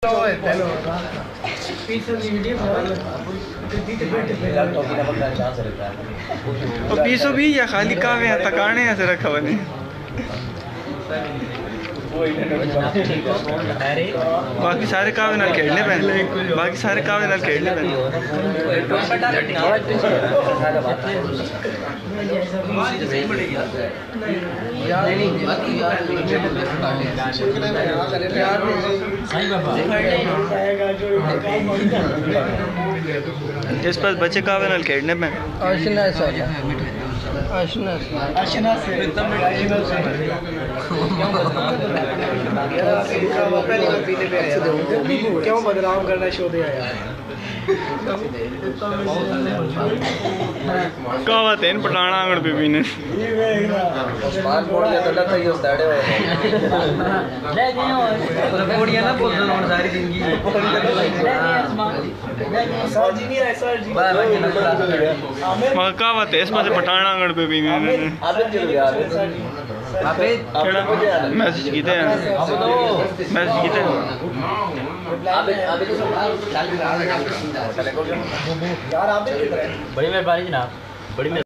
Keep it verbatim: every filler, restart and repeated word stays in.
पीसो भी या खाली कावे हैं तकाने ऐसे रखा बने बाकी सारे कावे नाल खेलने पे बाकी सारे कावे नाल खेलने पे इस पास बच्चे कावे नाल खेलने पे आशना आशना आशना से क्यों बदनाम करना शो दे आया कावा तेन पटाना आंगन पे भी ने उस्मान बोल के तड़ा था ये उस्ताड़े हुए ले गए और कोड़ियां ना बोल दो सारी जिंदगी सर जी नहीं ऐसा जी मगर कावा तेस में से पटाना आंगन पे भी ने आदत चल गया अबे मैसेज कीते हैं मैसेज कीते हैं अबे अबे तो यार आप बड़ी मेहरबानी जनाब बड़ी